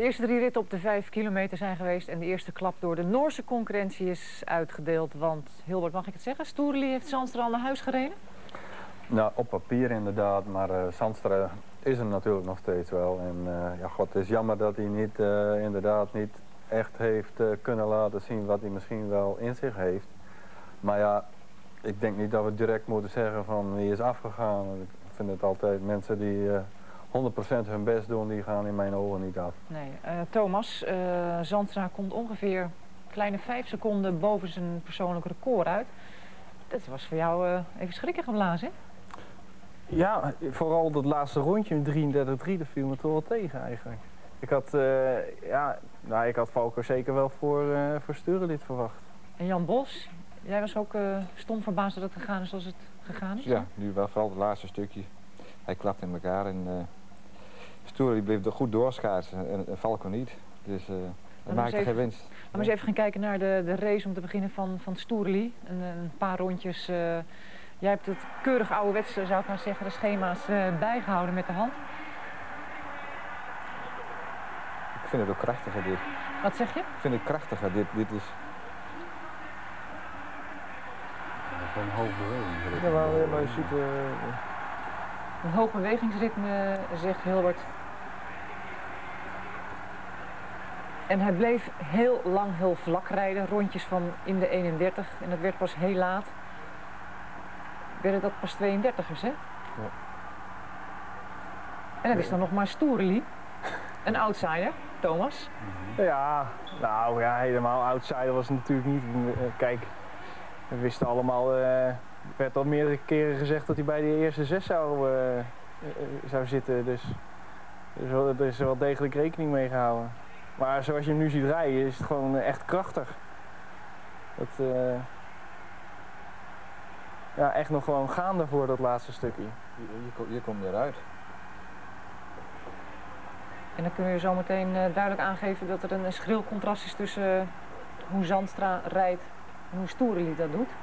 eerste 3 ritten op de 5 kilometer zijn geweest en de eerste klap door de Noorse concurrentie is uitgedeeld. Want, Hilbert, mag ik het zeggen, Stoerli heeft Zandstra al naar huis gereden? Nou, op papier inderdaad, maar Zandstra is er natuurlijk nog steeds wel. En ja, god, het is jammer dat hij niet, inderdaad niet echt heeft kunnen laten zien wat hij misschien wel in zich heeft. Maar ja, ik denk niet dat we direct moeten zeggen van wie is afgegaan. Ik vind het altijd mensen die 100% hun best doen, die gaan in mijn ogen niet af. Nee, Thomas, Zandstra komt ongeveer kleine 5 seconden boven zijn persoonlijk record uit. Dat was voor jou even schrikken geblazen, hè? Ja, vooral dat laatste rondje met 33-3, dat viel me toch wel tegen eigenlijk. Ik had, ik had Valko zeker wel voor Sturelid verwacht. En Jan Bos, jij was ook stom verbaasd dat het gegaan is zoals het gegaan is? Ja, nu wel vooral het laatste stukje. Hij klapt in elkaar en Sturelid bleef er goed doorschaatsen en Valko niet. Dus dat maakte geen winst. Laten we eens even gaan kijken naar de race om te beginnen van Stoerli. Een paar rondjes. Jij hebt het keurig ouderwets, zou ik maar zeggen, de schema's bijgehouden met de hand. Ik vind het ook krachtiger dit. Wat zeg je? Ik vind het krachtiger dit is. Een hoog bewegingsritme. Ja, maar je ziet... Een hoog bewegingsritme, zegt Hilbert. En hij bleef heel lang heel vlak rijden, rondjes van in de 31. En dat werd pas heel laat. Werden dat pas 32ers, hè? Ja. En dat is dan nog maar Stoerli. Een outsider, Thomas. Ja, nou ja, helemaal outsider was het natuurlijk niet. Kijk, we wisten allemaal, er werd al meerdere keren gezegd dat hij bij de eerste 6 zou zitten. Dus er is wel degelijk rekening mee gehouden. Maar zoals je hem nu ziet rijden, is het gewoon echt krachtig. Dat, ja, echt nog gewoon gaande voor dat laatste stukje. Je komt eruit. En dan kunnen we zo meteen duidelijk aangeven dat er een schril contrast is tussen hoe Zandstra rijdt en hoe Stoerli dat doet.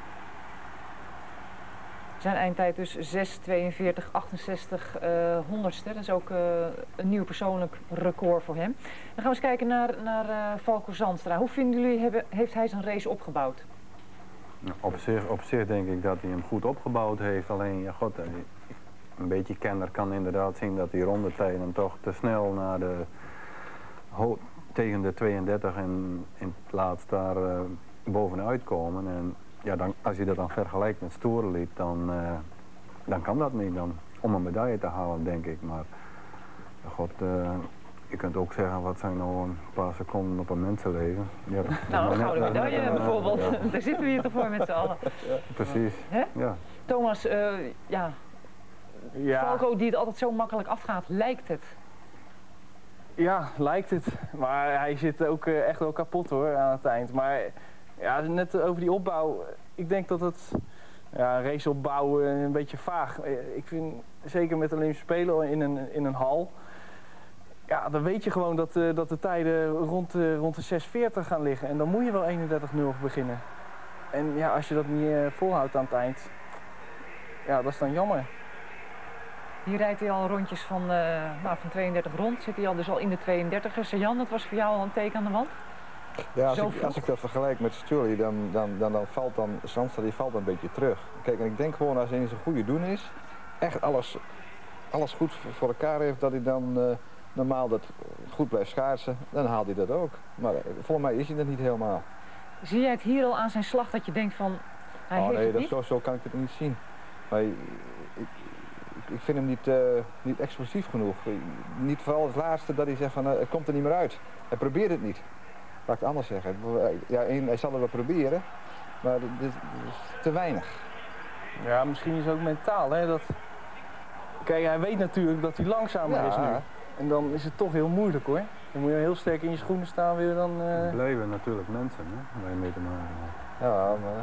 Zijn eindtijd dus 6:42:68 honderdste. Dat is ook een nieuw persoonlijk record voor hem. Dan gaan we eens kijken naar Valko Zandstra. Hoe vinden jullie, heeft hij zijn race opgebouwd? Op zich denk ik dat hij hem goed opgebouwd heeft. Alleen, ja god, een beetje kenner kan inderdaad zien dat die rondetijden toch te snel naar tegen de 32 en in plaats daar bovenuit komen. En ja, dan, als je dat dan vergelijkt met Stoerli, dan kan dat niet dan, om een medaille te halen, denk ik. Maar ja, god, je kunt ook zeggen, wat zijn nou een paar seconden op een mensenleven. Ja, nou, een gouden medaille bijvoorbeeld. Ja. Daar zitten we hier toch voor met z'n allen. Ja, precies. Ja. Thomas, ja. Valko die het altijd zo makkelijk afgaat, lijkt het? Ja, lijkt het. Maar hij zit ook echt wel kapot hoor aan het eind. Maar ja, net over die opbouw. Ik denk dat het race opbouwen een beetje vaag. Ik vind zeker met Olympische Spelen in een hal. Ja, dan weet je gewoon dat de tijden rond de 6:40 gaan liggen. En dan moet je wel 31:0 beginnen. En ja, als je dat niet volhoudt aan het eind, ja, dat is dan jammer. Hier rijdt hij al rondjes van 32 rond. Zit hij al dus al in de 32'ers. Jan, dat was voor jou al een teken aan de wand? Ja, als ik dat vergelijk met Sturli, dan valt Zandstra die valt een beetje terug. Kijk, en ik denk gewoon als hij in zijn goede doen is, echt alles goed voor elkaar heeft, dat hij dan normaal dat goed blijft schaatsen, dan haalt hij dat ook. Maar volgens mij is hij dat niet helemaal. Zie jij het hier al aan zijn slag dat je denkt van, hij heeft het niet? Zo kan ik het niet zien. Maar ik vind hem niet explosief genoeg. Niet vooral het laatste dat hij zegt van het komt er niet meer uit. Hij probeert het niet. Laat ik het anders zeggen. Ja, hij zal het wel proberen, maar dit is te weinig. Ja, misschien is het ook mentaal. Hè? Kijk, hij weet natuurlijk dat hij langzamer is nu. En dan is het toch heel moeilijk hoor. Dan moet je heel sterk in je schoenen staan weer dan... Blijven natuurlijk mensen, hè, waar je mee te maken hebt. Ja, maar...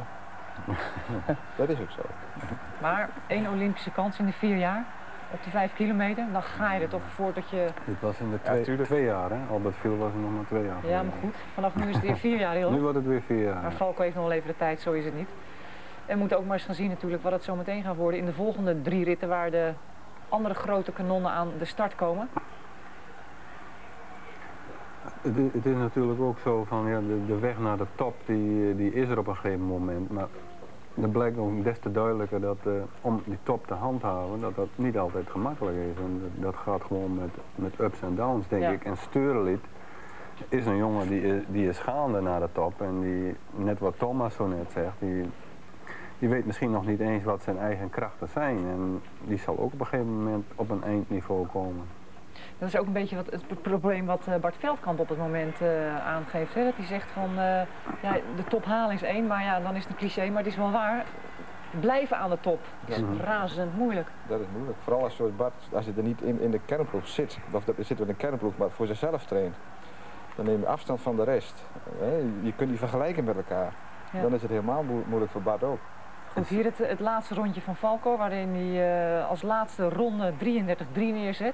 dat is ook zo. Maar 1 Olympische kans in de 4 jaar op de 5 kilometer, dan ga je er toch voor dat je... Dit was in de 2 jaar, hè? Albert Viel was er nog maar 2 jaar. Ja, maar goed. Vanaf nu is het weer 4 jaar heel. Nu wordt het weer 4 jaar. Maar Valko heeft nog wel even de tijd, zo is het niet. En we moeten ook maar eens gaan zien natuurlijk wat het zo meteen gaat worden in de volgende 3 ritten waar de andere grote kanonnen aan de start komen. Het is natuurlijk ook zo van, ja, de weg naar de top die is er op een gegeven moment. Maar er blijkt ook des te duidelijker dat om die top te handhaven, dat niet altijd gemakkelijk is. En dat gaat gewoon met ups en downs, denk ik. En Steurlied is een jongen die is gaande naar de top. En die, net wat Thomas zo net zegt, die weet misschien nog niet eens wat zijn eigen krachten zijn. En die zal ook op een gegeven moment op een eindniveau komen. Dat is ook een beetje het probleem wat Bart Veldkamp op het moment aangeeft. Hè? Dat hij zegt van, ja, de top halen is één, maar ja, dan is het een cliché, maar het is wel waar. Blijven aan de top is razend moeilijk. Dat is moeilijk. Vooral als Bart, als je er niet in de kernploeg zit, of dat zit in de kernploeg, maar voor zichzelf traint, dan neem je afstand van de rest. Je kunt die vergelijken met elkaar. Ja. Dan is het helemaal moeilijk voor Bart ook. Goed, hier het laatste rondje van Falco, waarin hij als laatste ronde 33-3 neerzet.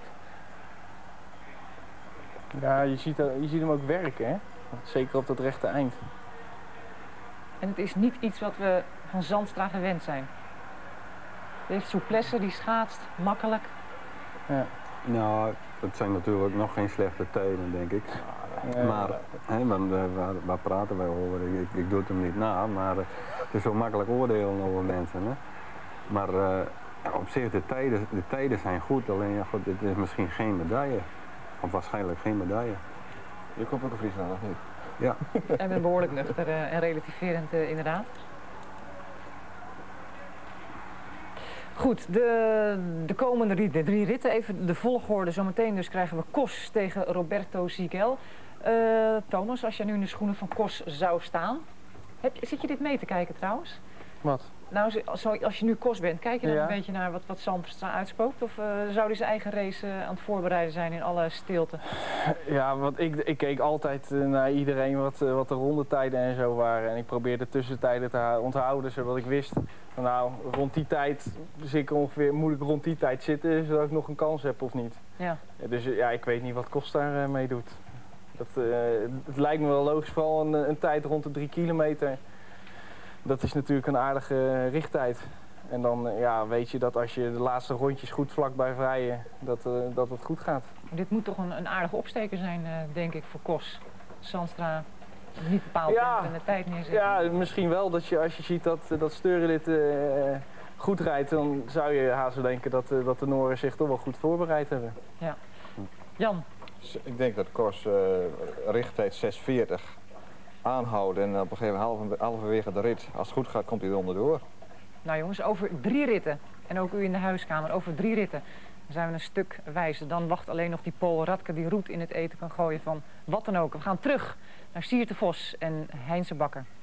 Ja, je ziet hem ook werken, hè? Zeker op dat rechte eind. En het is niet iets wat we van Zandstra gewend zijn. Hij heeft souplesse, die schaatst makkelijk. Ja. Nou, het zijn natuurlijk nog geen slechte tijden, denk ik. Maar, waar praten wij over? Ik doe het hem niet na, maar het is zo makkelijk oordelen over mensen. Hè? Maar op zich, de tijden zijn goed, alleen ja, goed, het is misschien geen medaille. Of waarschijnlijk geen medaille. Je komt ook een Friesland, of niet? Ja. En ben behoorlijk nuchter en relativerend inderdaad. Goed, de komende de 3 ritten, even de volgorde. Zometeen dus krijgen we Kos tegen Roberto Sigel. Thomas, als jij nu in de schoenen van Kos zou staan, zit je dit mee te kijken trouwens? Wat? Nou, als je nu Kos bent, kijk je dan een beetje naar wat Zandstra uitspookt? Of zou hij zijn eigen race aan het voorbereiden zijn in alle stilte? Ja, want ik keek altijd naar iedereen wat de rondetijden en zo waren. En ik probeerde tussentijden te onthouden, zodat ik wist van nou, rond die tijd moet ik rond die tijd zitten, zodat ik nog een kans heb of niet. Ja. Dus ja, ik weet niet wat Kos daar mee doet. Het lijkt me wel logisch, vooral een tijd rond de 3 kilometer. Dat is natuurlijk een aardige richttijd. En dan ja, weet je dat als je de laatste rondjes goed vlakbij vrijen, dat het goed gaat. Dit moet toch een aardige opsteker zijn, denk ik, voor Kos. Zandstra niet bepaald en de tijd neerzetten. Ja, misschien wel. Als je ziet dat Steurlied goed rijdt, dan zou je haast wel denken dat de Noren zich toch wel goed voorbereid hebben. Ja. Jan? Ik denk dat Kos richttijd 6:40 aanhouden en op een gegeven moment halverwege de rit, als het goed gaat, komt hij er onderdoor. Nou jongens, over 3 ritten, en ook u in de huiskamer, over 3 ritten, dan zijn we een stuk wijzer. Dan wacht alleen nog die Paul Radke die roet in het eten kan gooien van wat dan ook. We gaan terug naar Siert de Vos en Heinze Bakker.